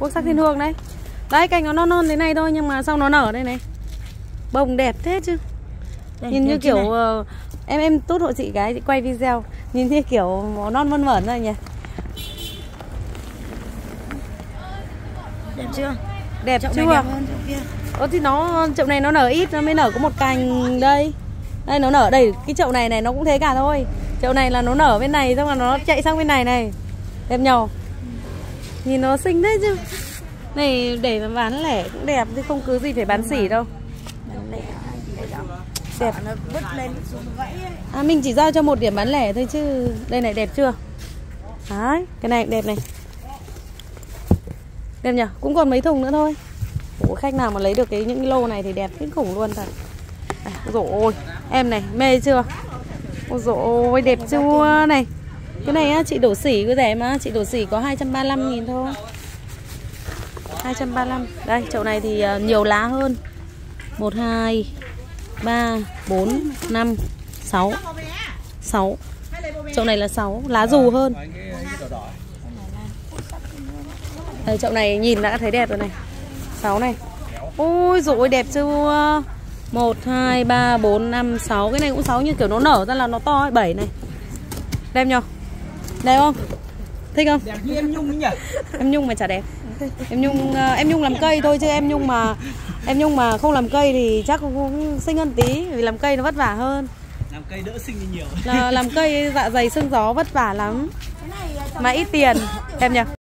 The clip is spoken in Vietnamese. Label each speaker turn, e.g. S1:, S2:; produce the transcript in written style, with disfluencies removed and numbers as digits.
S1: Quốc sắc thiên hương đấy. Đấy cành nó non thế này thôi nhưng mà sau nó nở đây này. Bông đẹp thế chứ. Đây, nhìn như kiểu em tút hộ chị cái chị quay video. Nhìn như kiểu non vân vẩn rồi nhỉ.
S2: Đẹp chưa?
S1: Đẹp
S2: chậu
S1: chưa?
S2: Này đẹp hơn chậu kia.
S1: Thì chậu này nó nở ít, nó mới nở có một cành đây. Đây nó nở đây, cái chậu này nó cũng thế cả thôi. Chậu này là nó nở bên này xong là nó chạy sang bên này này. Đẹp nhờ. Nhìn nó xinh thế chứ. Này để mà bán lẻ cũng đẹp chứ không cứ gì phải bán sỉ đâu.
S2: Bán lẻ
S1: Đẹp.
S2: nó vứt lên xuống gãy ấy.
S1: Mình chỉ giao cho một điểm bán lẻ thôi chứ. Đây này đẹp chưa? Đấy, cái này đẹp này. Đẹp nhỉ? Cũng còn mấy thùng nữa thôi. Ủa, khách nào mà lấy được những cái lô này thì đẹp kinh khủng luôn thật. Rồi ôi, em này, mê chưa? Ôi dồi ôi, đẹp chưa này. Cái này á, chị đổ xỉ cứ rẻ mà. Chị đổ xỉ có 235.000 thôi. 235. Đây, chậu này thì nhiều lá hơn. 1, 2, 3, 4, 5, 6 6. Chậu này là 6, lá dù hơn. Đây, chậu này nhìn đã thấy đẹp rồi này. 6 này. Ôi dồi ôi, đẹp chưa? 1, 2, 3, 4, 5, 6. Cái này cũng 6 như kiểu nó nở ra là nó to ấy. 7 này. Đẹp nhờ? Đẹp không? Thích không?
S2: Đẹp như em Nhung nhỉ?
S1: Em Nhung mà chả đẹp. Em Nhung làm cây thôi chứ em Nhung mà không làm cây thì chắc cũng xinh hơn tí. Vì làm cây nó vất vả hơn.
S2: Làm cây đỡ xinh nhiều.
S1: Làm cây dạ dày sương gió vất vả lắm. Mà ít tiền. Đẹp nhờ?